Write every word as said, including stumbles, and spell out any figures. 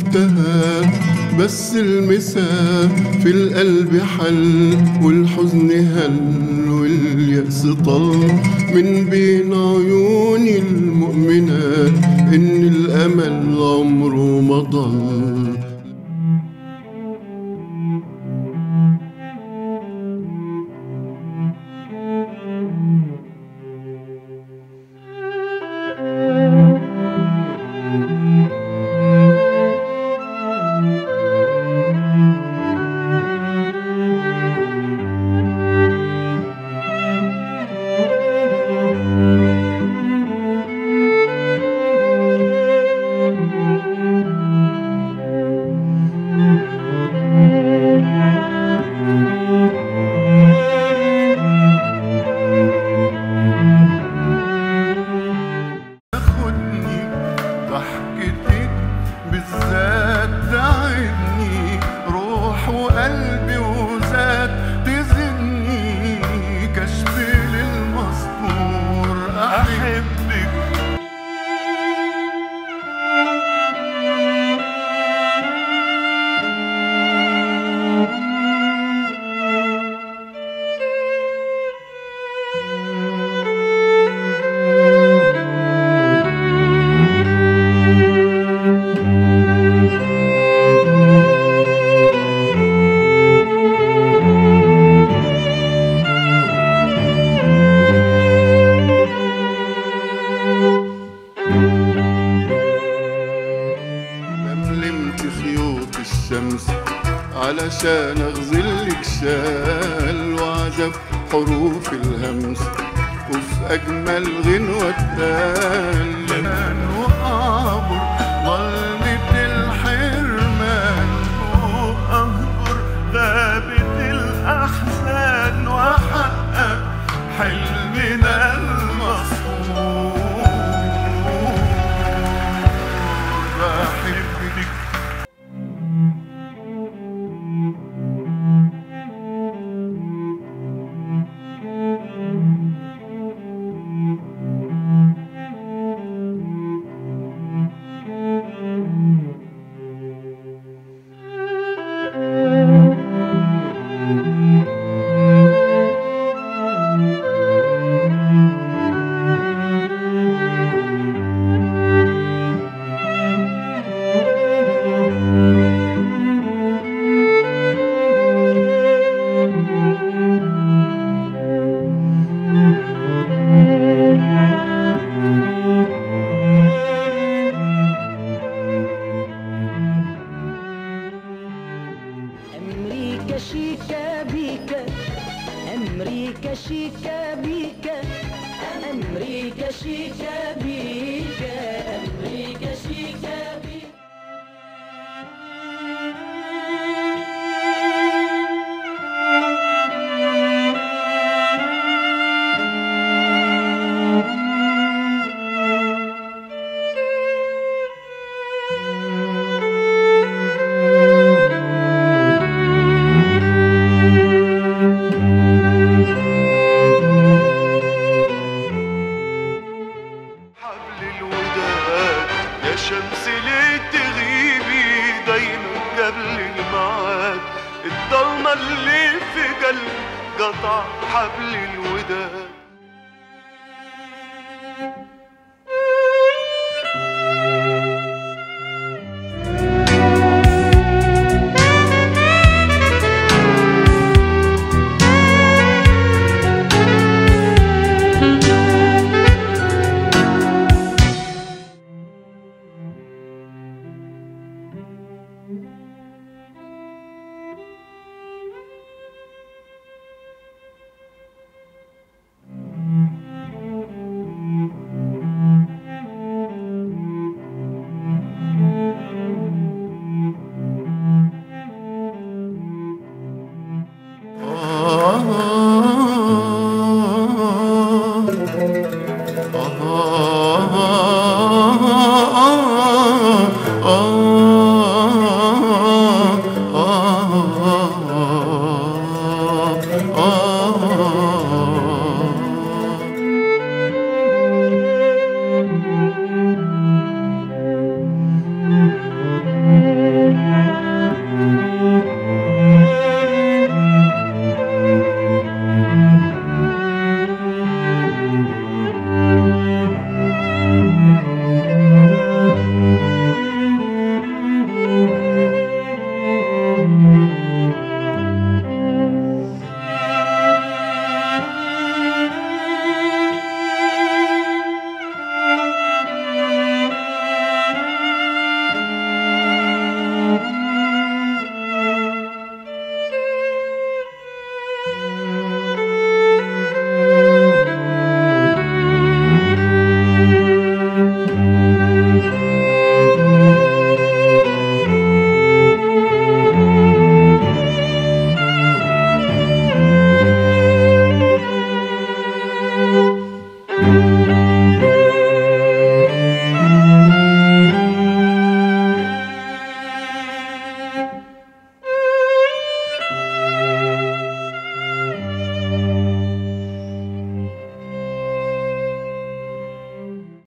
شفتها بس المسا في القلب حل، والحزن هل واليأس طل من بين عيوني المؤمنات، إن الأمل عمره ما ضل. ضحكتك بالذات تعبني، روح وقلبي وذات تزني، كشف للمستور أحبك. خيوط الشمس علشان اغزلك شال، وعزف حروف الهمس وفي اجمل غنوة اتقال، واعبر ظلمة الحرمان واهجر غابة الاحزان، واحقق حلمنا المصفور. بحبك أمريكا شيكا بيكا، أمريكا شيكا بيكا، أمريكا شيكا بيكا، أمريكا شيكا بيكا. يا شمس ليه تغيبي دايما قبل الميعاد، الضلمة اللي في قلبي قطع حبل الوداد.